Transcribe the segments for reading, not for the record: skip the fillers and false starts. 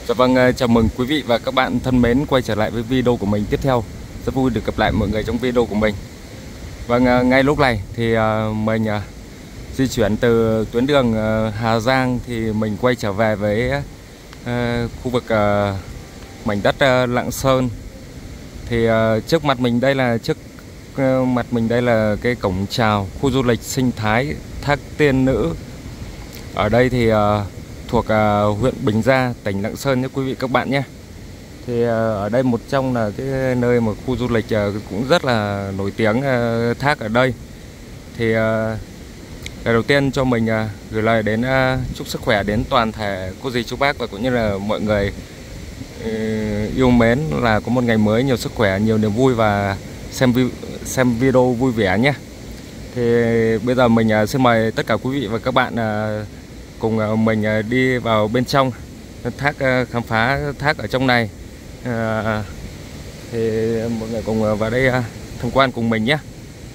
Dạ vâng, chào mừng quý vị và các bạn thân mến quay trở lại với video của mình tiếp theo. Rất vui được gặp lại mọi người trong video của mình. Vâng, ngay lúc này thì mình di chuyển từ tuyến đường Hà Giang thì mình quay trở về với khu vực mảnh đất Lạng Sơn. Thì trước mặt mình đây là cái cổng chào khu du lịch sinh thái Thác Tiên Nữ. Ở đây thì thuộc huyện Bình Gia, tỉnh Lạng Sơn nhé quý vị các bạn nhé. Thì ở đây một trong là cái nơi mà khu du lịch cũng rất là nổi tiếng, thác ở đây. Thì lời đầu tiên cho mình gửi lời đến chúc sức khỏe đến toàn thể cô dì chú bác và cũng như là mọi người yêu mến, là có một ngày mới nhiều sức khỏe, nhiều niềm vui và xem video vui vẻ nhé. Thì bây giờ mình xin mời tất cả quý vị và các bạn cùng mình đi vào bên trong thác, khám phá thác ở trong này. Thì mọi người cùng vào đây tham quan cùng mình nhé.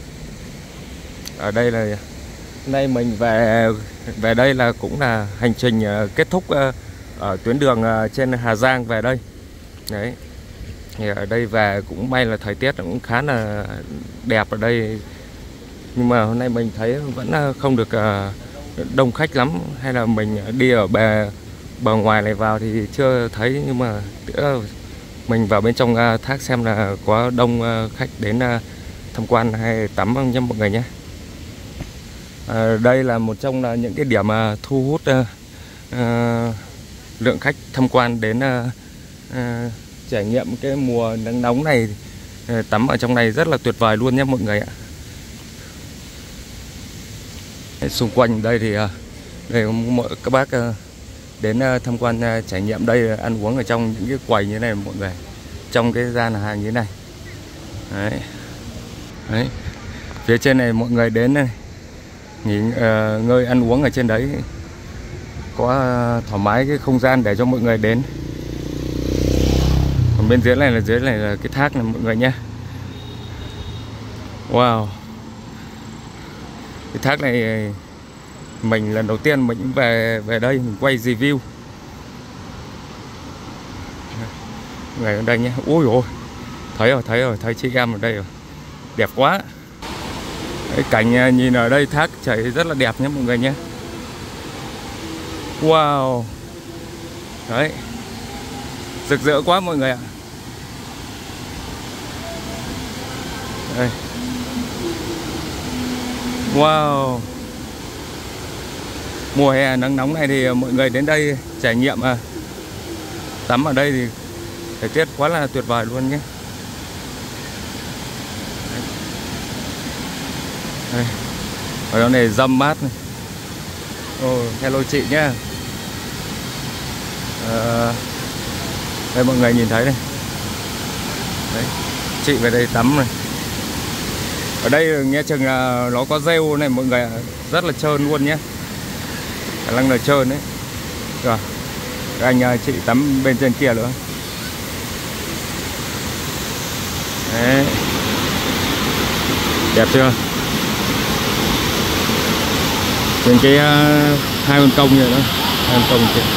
Ở đây là nay mình về đây là cũng là hành trình kết thúc ở tuyến đường trên Hà Giang về đây. Đấy. Thì ở đây về cũng may là thời tiết cũng khá là đẹp ở đây. Nhưng mà hôm nay mình thấy vẫn không được đông khách lắm, hay là mình đi ở bờ ngoài này vào thì chưa thấy, nhưng mà mình vào bên trong thác xem là có đông khách đến tham quan hay tắm không nhé mọi người nhé. Đây là một trong là những cái điểm thu hút lượng khách tham quan đến trải nghiệm cái mùa nắng nóng này. Tắm ở trong này rất là tuyệt vời luôn nhé mọi người ạ. Xung quanh đây thì đây các bác đến tham quan trải nghiệm đây, ăn uống ở trong những cái quầy như thế này mọi người, trong cái gian hàng như thế này. Đấy. Phía trên này mọi người đến này, nghỉ ngơi ăn uống ở trên đấy, có thoải mái cái không gian để cho mọi người đến. Còn bên dưới này là cái thác này mọi người nhé. Wow, cái thác này mình lần đầu tiên mình về đây mình quay review. Người ở đây nhé. Ui ôi, thấy chị em ở đây rồi, đẹp quá. Cái cảnh nhìn ở đây thác chảy rất là đẹp nhé mọi người nhé. Wow, đấy, rực rỡ quá mọi người ạ. Đây. Wow, mùa hè nắng nóng này thì mọi người đến đây trải nghiệm tắm ở đây thì thời tiết quá là tuyệt vời luôn nhé. Đây. Ở đó này dâm mát này. Hello chị nhé. Đây mọi người nhìn thấy đây. Đấy, chị về đây tắm này. Ở đây nghe chừng nó có rêu này mọi người, rất là trơn luôn nhé, khả năng là trơn đấy. Rồi, các anh chị tắm bên trên kia nữa. Đấy, đẹp chưa? Trên cái hai con công vậy đó, hai con công kia.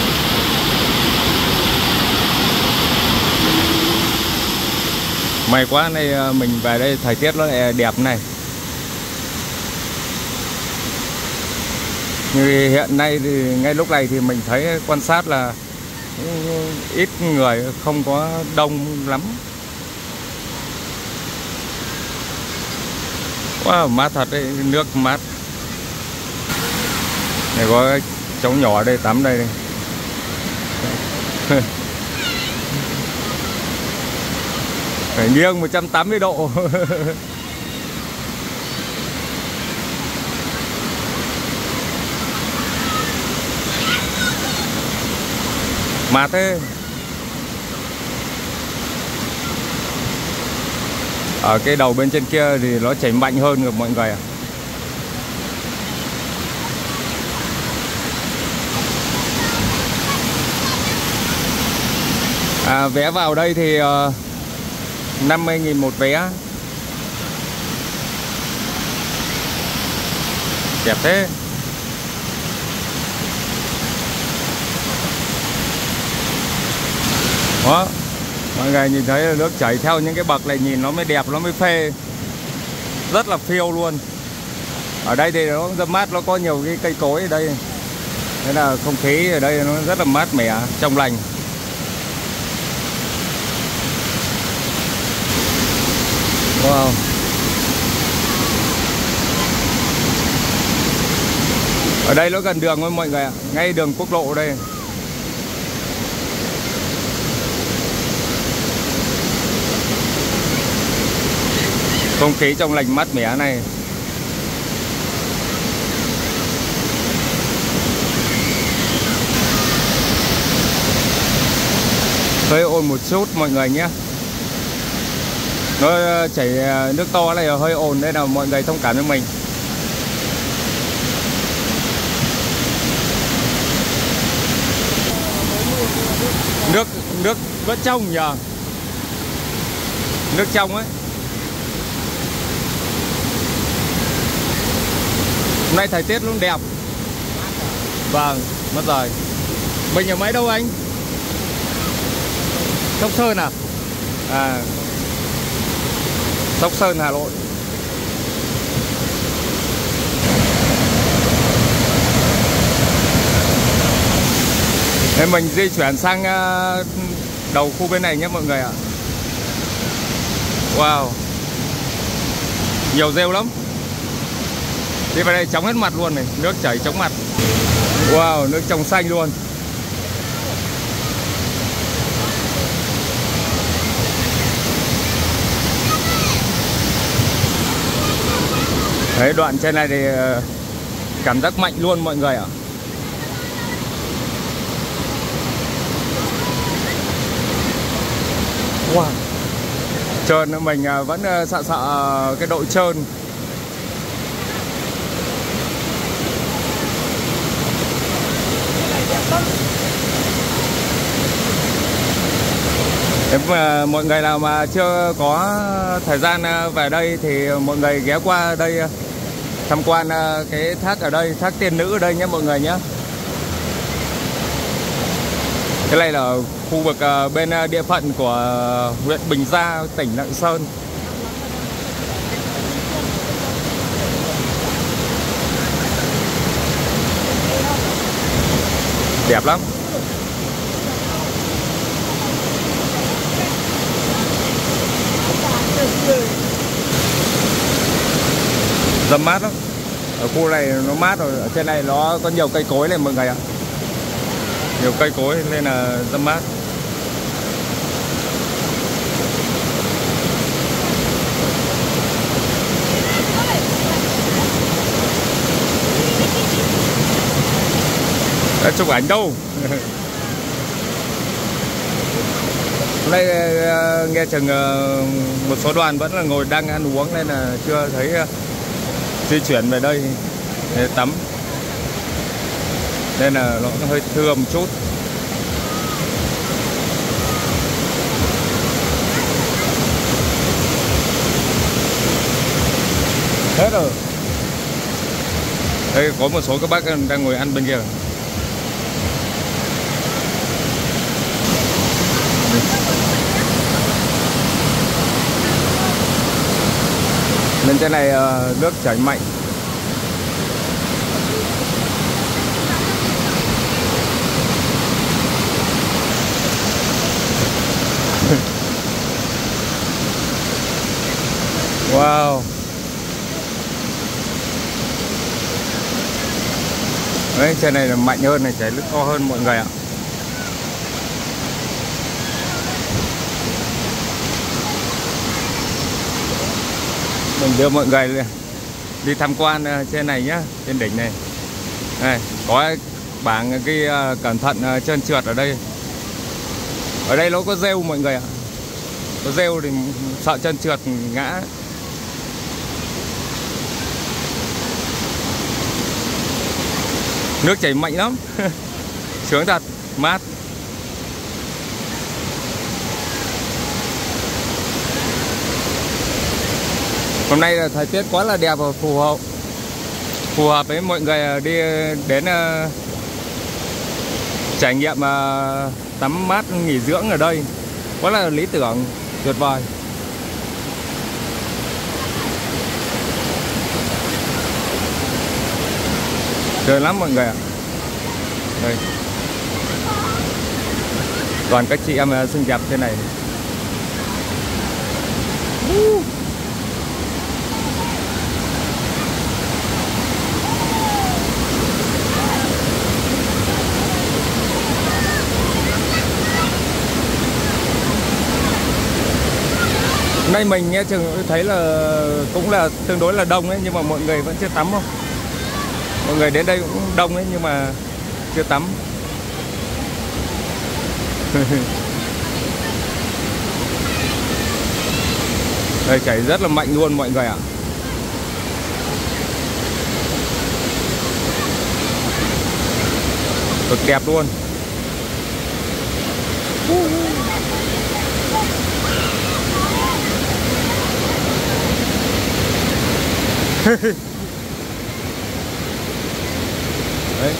May quá, nay mình về đây thời tiết nó lại đẹp này. Như hiện nay thì ngay lúc này thì mình thấy quan sát là ít người, không có đông lắm. Wow, mát thật đấy, nước mát. Này có cái cháu nhỏ ở đây tắm đây. Phải nghiêng 180 độ. Mát thế. Ở cái đầu bên trên kia thì nó chảy mạnh hơn rồi mọi người ạ. Vé vào đây thì 50.000 một vé. Đẹp thế. Đó, mọi người nhìn thấy là nước chảy theo những cái bậc này, nhìn nó mới đẹp, nó mới phê, rất là phiêu luôn. Ở đây thì nó rất mát, nó có nhiều cái cây cối ở đây, thế là không khí ở đây nó rất là mát mẻ, trong lành. Wow. Ở đây nó gần đường thôi mọi người ạ, ngay đường quốc lộ đây. Không khí trong lành mát mẻ này. Hơi ồn một chút mọi người nhé. Nó chảy nước to này hơi ồn nên là mọi người thông cảm cho mình. Nước vẫn trong nhờ. Nước trong ấy. Hôm nay thời tiết cũng đẹp. Vâng, mất rồi. Mình ở mấy đâu anh? Sóc Sơn à? À, Sóc Sơn, Hà Nội. Nên mình di chuyển sang đầu khu bên này nhé mọi người ạ. Wow, nhiều rêu lắm. Đi vào đây chóng hết mặt luôn này, nước chảy chóng mặt. Wow, nước trong xanh luôn. Đấy, đoạn trên này thì cảm giác mạnh luôn mọi người ạ. Wow, trơn mình vẫn sợ cái độ trơn. Nếu mà mọi người nào mà chưa có thời gian về đây thì mọi người ghé qua đây tham quan cái thác ở đây, thác Tiên Nữ ở đây nhé mọi người nhé. Cái này là khu vực bên địa phận của huyện Bình Gia, tỉnh Lạng Sơn. Đẹp lắm. Dầm mát lắm. Ở khu này nó mát rồi, ở trên này nó có nhiều cây cối này mọi người ạ. Nhiều cây cối nên là dầm mát. Đã chụp ảnh đâu. Hôm nay nghe chừng một số đoàn vẫn là ngồi đang ăn uống nên là chưa thấy di chuyển về đây để tắm, nên là nó hơi thưa một chút. Hết rồi. Đây có một số các bác đang ngồi ăn bên kia. Nên trên này nước chảy mạnh. Wow. Đấy, trên này là mạnh hơn này, chảy nước to hơn mọi người ạ. Mình đưa mọi người đi tham quan trên này nhá, trên đỉnh này. Đây, có bảng ghi cẩn thận trơn trượt ở đây. Ở đây nó có rêu mọi người ạ. Có rêu thì sợ trơn trượt ngã. Nước chảy mạnh lắm. Sướng thật, mát. Hôm nay là thời tiết quá là đẹp và phù hợp với mọi người đi đến trải nghiệm tắm mát nghỉ dưỡng ở đây quá là lý tưởng, tuyệt vời. Trời lắm mọi người ạ. Đây. Toàn các chị em xinh đẹp thế này. Nay mình nghe chừng thấy là cũng là tương đối là đông ấy, nhưng mà mọi người vẫn chưa tắm không? Mọi người đến đây cũng đông ấy nhưng mà chưa tắm. Đây chảy rất là mạnh luôn mọi người ạ. Cực đẹp luôn. Đấy.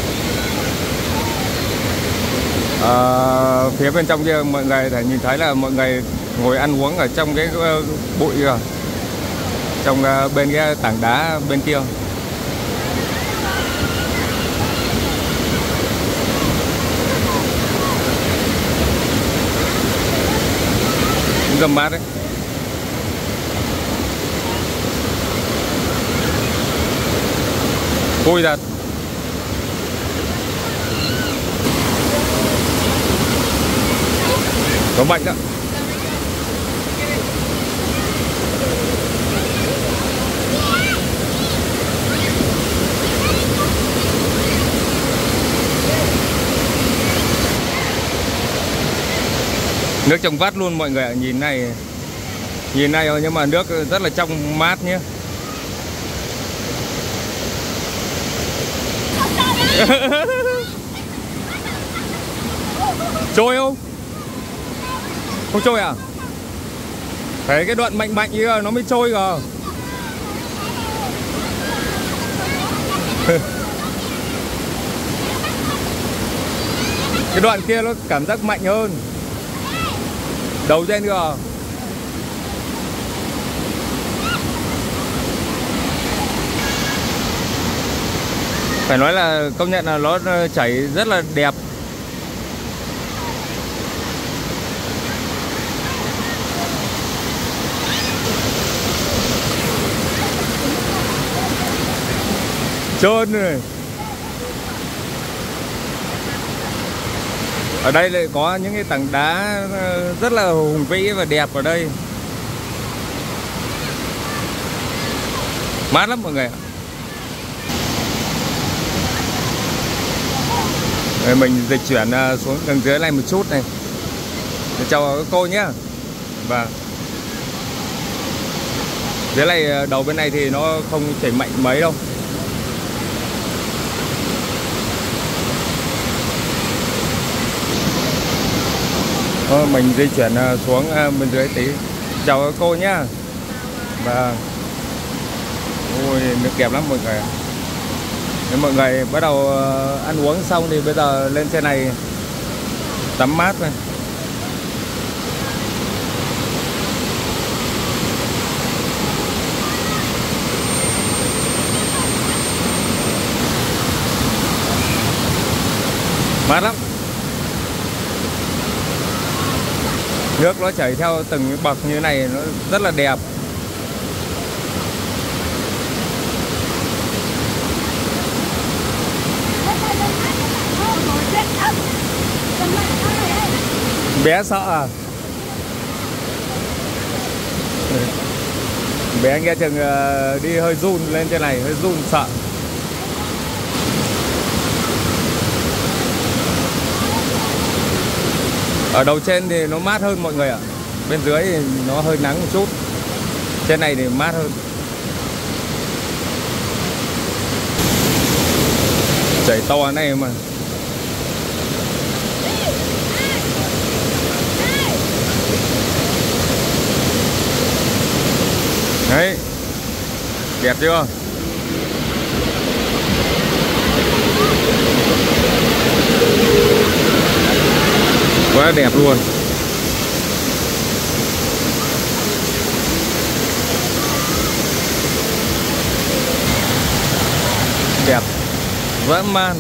Phía bên trong kia mọi người thể nhìn thấy là mọi người ngồi ăn uống ở trong cái bụi kìa, trong bên cái tảng đá bên kia. Dầm mát đấy. Vui thật. Có mạnh đó. Nước trong vắt luôn mọi người ạ. Nhìn này nhưng mà nước rất là trong mát nhé. Trôi không? Không trôi à? Thấy cái đoạn mạnh như nó mới trôi kìa. Cái đoạn kia nó cảm giác mạnh hơn. Đầu trên kìa. Phải nói là công nhận là nó chảy rất là đẹp. Trơn rồi. Ở đây lại có những cái tảng đá rất là hùng vĩ và đẹp ở đây. Mát lắm mọi người ạ. Mình dịch chuyển xuống đằng dưới này một chút này. Chào các cô nhé. Và dưới này đầu bên này thì nó không chảy mạnh mấy đâu. Mình di chuyển xuống bên dưới tí. Chào các cô nhé. Và ôi, nước đẹp lắm mọi người. Nếu mọi người bắt đầu ăn uống xong thì bây giờ lên xe này tắm mát thôi. Mát lắm. Nước nó chảy theo từng bậc như thế này, nó rất là đẹp. Bé sợ à? Bé nghe chừng đi hơi run lên trên này, hơi run sợ. Ở đầu trên thì nó mát hơn mọi người ạ. Bên dưới thì nó hơi nắng một chút. Trên này thì mát hơn. Chảy to này mà. Đấy. Đẹp chưa? Quá đẹp luôn. Đẹp dã man.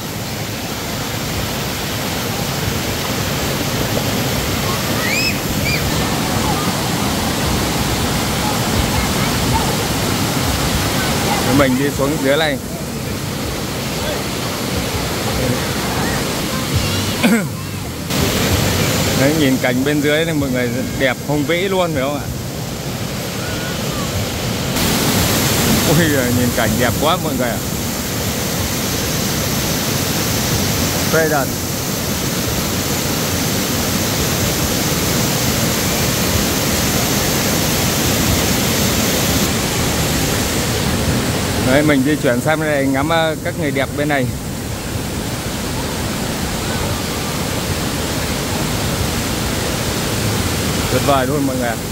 Mình đi xuống dưới này. Đấy, nhìn cảnh bên dưới này mọi người, đẹp hùng vĩ luôn phải không ạ? Ui, nhìn cảnh đẹp quá mọi người ạ. Phê thật. Đấy, mình di chuyển sang bên này ngắm các người đẹp bên này. Tuyệt vời luôn mọi người ạ.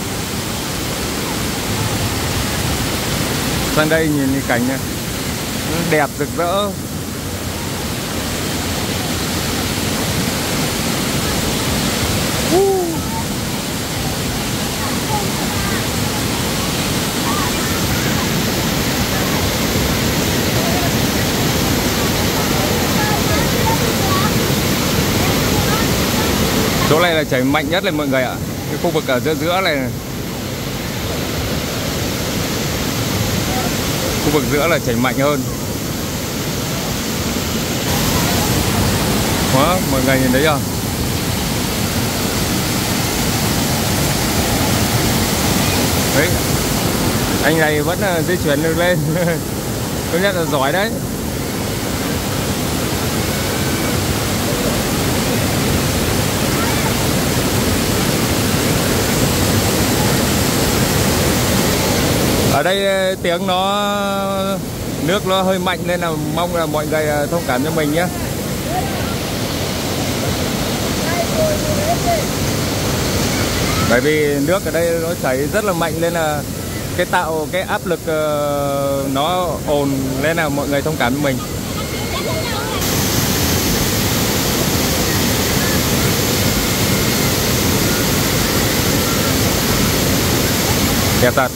Sang đây nhìn cái cảnh này, đẹp rực rỡ. Chỗ này là chảy mạnh nhất này mọi người ạ. Cái khu vực ở giữa này, khu vực giữa là chảy mạnh hơn. Đó, mọi người nhìn thấy chưa? Đấy, anh này vẫn di chuyển được lên. Tôi nhất là giỏi đấy. Ở đây tiếng nước nó hơi mạnh nên là mong là mọi người thông cảm cho mình nhé. Bởi vì nước ở đây nó chảy rất là mạnh nên là tạo cái áp lực nó ồn, nên là mọi người thông cảm cho mình. Đẹp thật.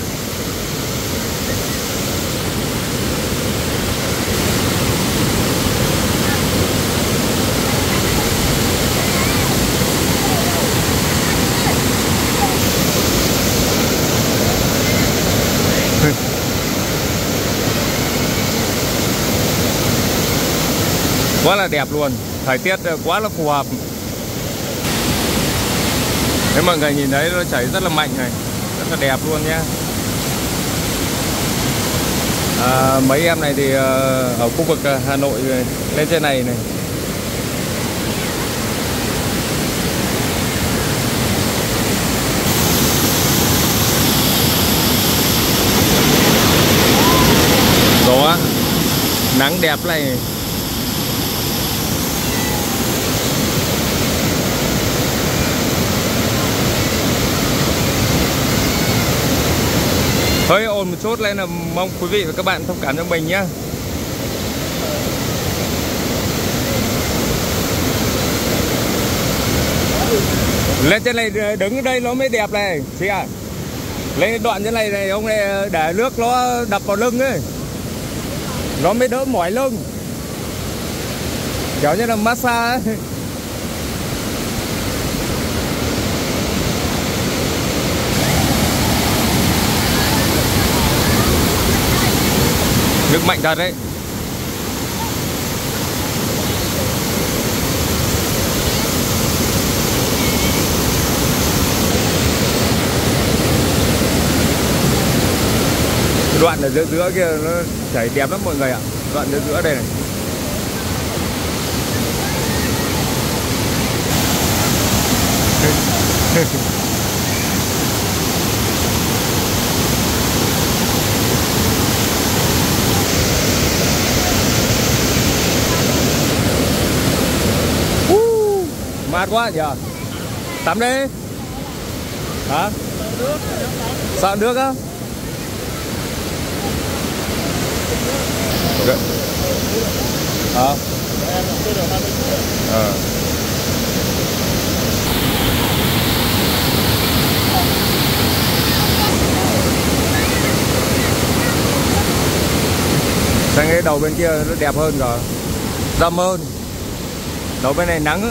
Quá là đẹp luôn, thời tiết quá là phù hợp. Nếu mọi người nhìn thấy nó chảy rất là mạnh này, rất là đẹp luôn nhé. Mấy em này thì ở khu vực Hà Nội lên trên này này. Đó, nắng đẹp này. Hơi ồn một chút nên là mong quý vị và các bạn thông cảm cho mình nhé. Lên trên này đứng ở đây nó mới đẹp này chị ạ. Lên đoạn trên này ông này để nước nó đập vào lưng ấy, nó mới đỡ mỏi lưng, kiểu như là massage ấy. Nước mạnh thật đấy. Đoạn ở giữa kia nó chảy đẹp lắm mọi người ạ. Đoạn giữa đây này. Mát quá nhỉ. Tắm đi. Hả? Sợ nước á? Hả? Cái đầu bên kia nó đẹp hơn cả, râm hơn. Đầu bên này nắng.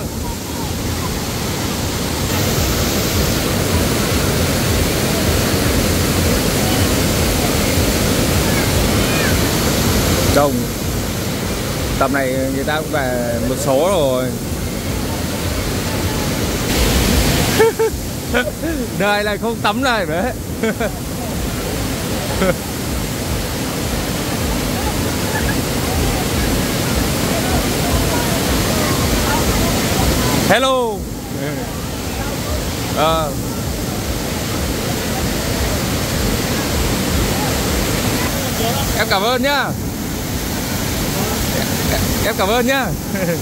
Trông tầm này người ta cũng về một số rồi. Đời này không tắm này đấy. Hello. Em cảm ơn nhá. Em cảm ơn nhá.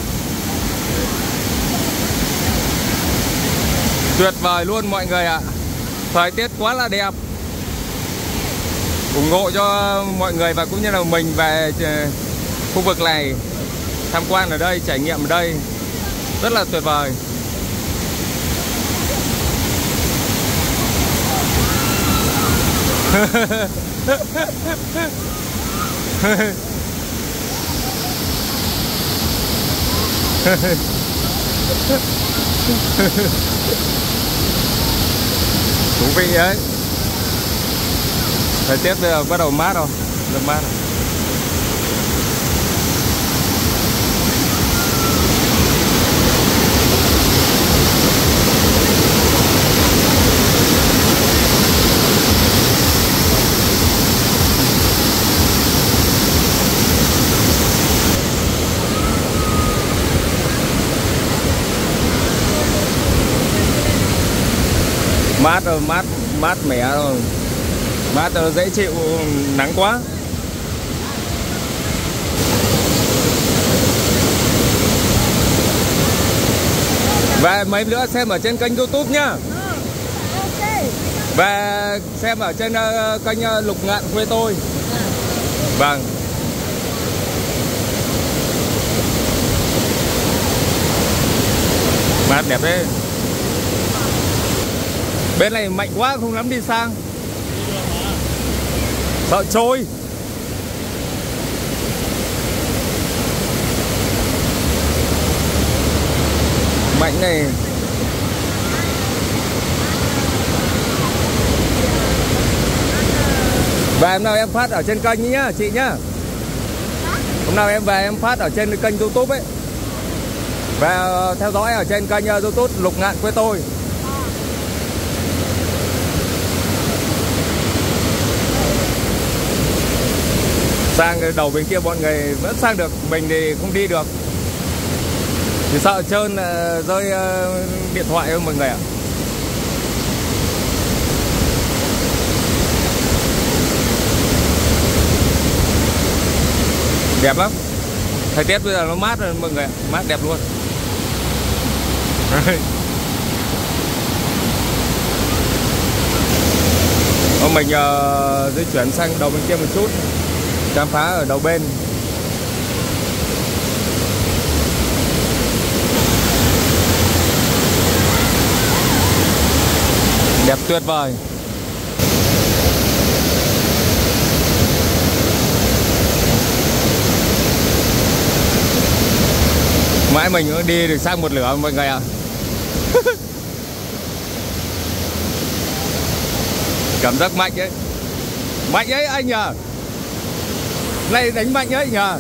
Tuyệt vời luôn mọi người ạ. Thời tiết quá là đẹp. Ủng hộ cho mọi người và cũng như là mình về khu vực này, tham quan ở đây, trải nghiệm ở đây. Rất là tuyệt vời. Thú vị đấy. Thời tiết bây giờ bắt đầu mát rồi, rất mát rồi. Mát rồi, mát mẻ rồi. Mát rồi, dễ chịu, nắng quá. Và mấy nữa xem ở trên kênh YouTube nhá. Và xem ở trên kênh Lục Ngạn quê tôi. Vâng. Mát đẹp đấy. Bên này mạnh quá không dám đi sang. Sợ trôi. Mạnh này. Và hôm nào em phát ở trên kênh nhá chị nhá. Hôm nào em về em phát ở trên kênh YouTube ấy. Và theo dõi ở trên kênh YouTube Lục Ngạn quê tôi. Sang đầu bên kia bọn người vẫn sang được, mình thì không đi được. Thì sợ trơn rơi điện thoại không mọi người ạ. Đẹp lắm. Thời tiết bây giờ nó mát rồi mọi người ạ, mát đẹp luôn. Mình di chuyển sang đầu bên kia một chút, khám phá ở đầu bên. Đẹp tuyệt vời. Mãi mình cũng đi được sang một nửa mọi người ạ. Cảm giác mạnh ấy. Mạnh ấy anh nhờ. Này đánh mạnh ấy nhờ.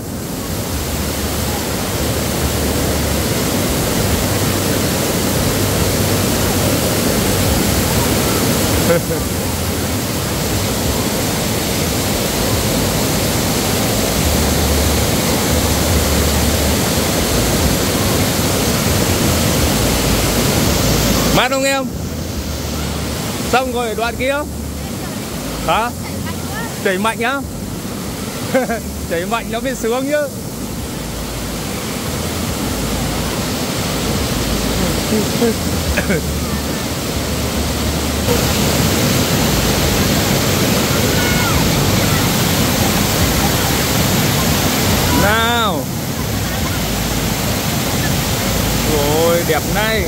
Mát không em? Xong rồi ở đoạn kia. Hả? Chảy mạnh nhá. Chảy mạnh nó mới sướng chứ. Nào. Ôi đẹp này.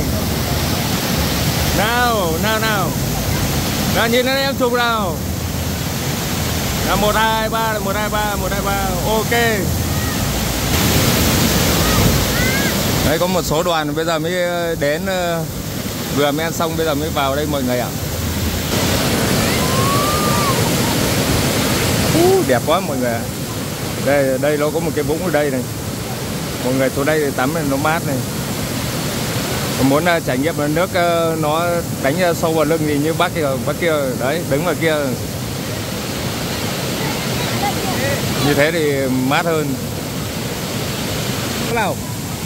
Nào, nào nào. Nào nhìn lên em chụp nào. Là 1223, 123, 123. Ok. Đấy, có một số đoàn bây giờ mới đến, vừa mới ăn xong bây giờ mới vào đây mọi người ạ. Đẹp quá mọi người ạ. Đây nó có một cái vũng ở đây này. Mọi người xuống đây thì tắm này, nó mát này. Muốn trải nghiệm là nước nó đánh sâu vào lưng thì như bác kia đấy, đứng ở kia. Như thế thì mát hơn. Nào.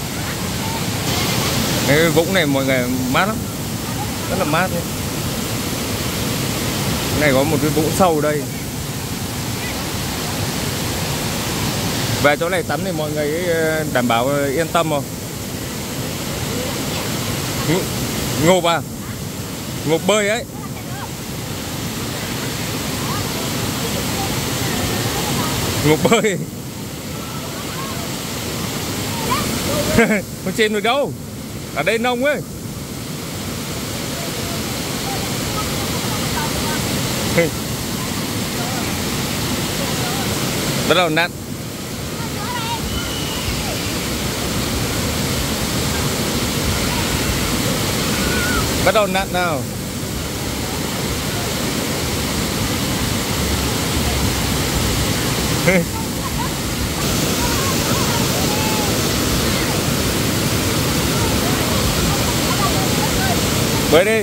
Cái vũng này mọi người mát lắm, rất là mát nhé. Cái này có một cái vũng sâu đây. Về chỗ này tắm thì mọi người đảm bảo yên tâm không? Ngộp à? Ngộp bơi ấy. Ngộp bơi. Không chìm được đâu. Ở đây nông ấy. Bắt đầu nặn. Bắt đầu nặn nào. Bơi đi.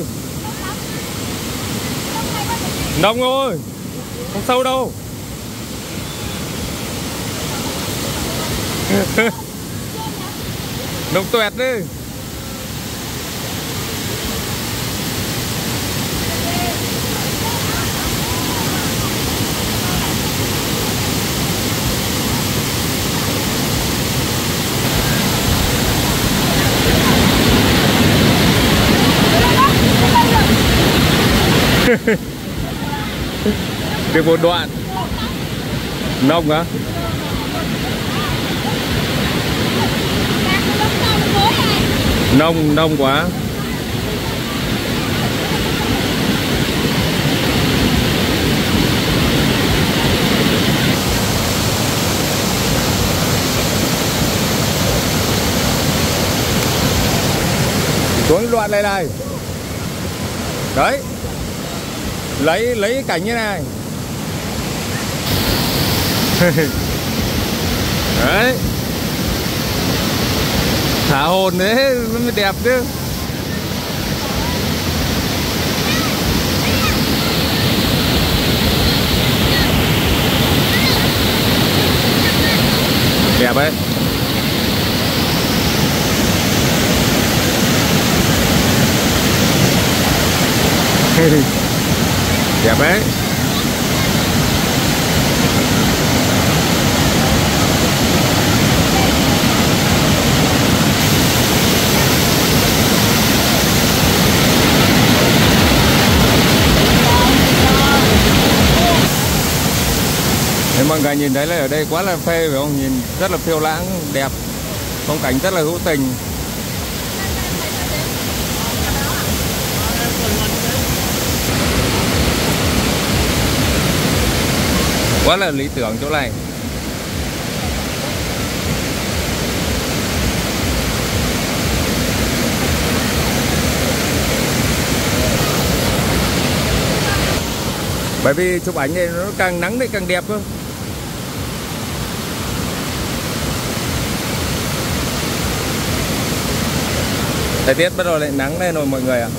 Nông thôi, không sâu đâu. Nông tuẹt đi. Được một đoạn. Nông hả? Nông quá. Xuống đoạn này này. Đấy. Lấy cái cảnh như này. Đấy. Thả hồn đấy nó mới đẹp chứ. Đẹp ấy. Đẹp đấy. Nếu mọi người nhìn thấy là ở đây quá là phê phải không? Nhìn rất là phiêu lãng, đẹp. Phong cảnh rất là hữu tình. Quá là lý tưởng chỗ này. Bởi vì chụp ảnh này nó càng nắng thì càng đẹp cơ. Thời tiết bắt đầu lại nắng lên rồi mọi người ạ.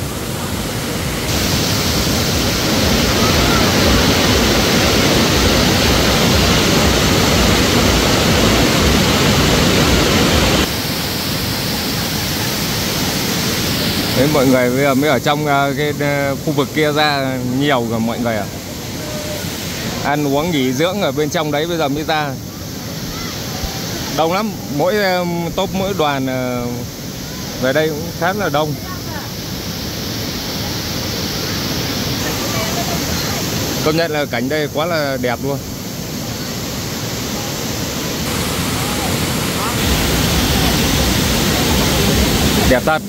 Đấy, mọi người bây giờ mới ở trong cái khu vực kia ra nhiều rồi mọi người ạ. Ăn uống nghỉ dưỡng ở bên trong đấy bây giờ mới ra. Đông lắm, mỗi tốp mỗi đoàn về đây cũng khá là đông. Công nhận là cảnh đây quá là đẹp luôn. Đẹp thật.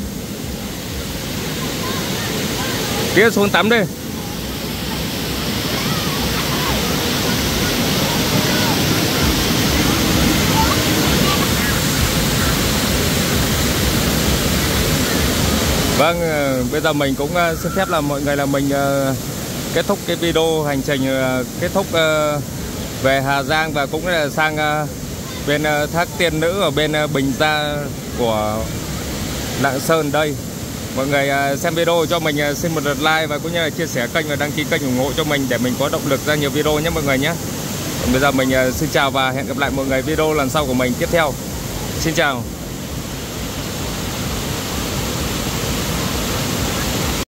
Kia xuống tắm đi. Vâng, bây giờ mình cũng xin phép là mọi người là mình kết thúc cái video hành trình, kết thúc về Hà Giang và cũng là sang bên Thác Tiên Nữ ở bên Bình Gia của Lạng Sơn đây. Mọi người xem video cho mình xin một lượt like và cũng như là chia sẻ kênh và đăng ký kênh ủng hộ cho mình để mình có động lực ra nhiều video nhé mọi người nhé. Còn bây giờ mình xin chào và hẹn gặp lại mọi người video lần sau của mình tiếp theo. Xin chào.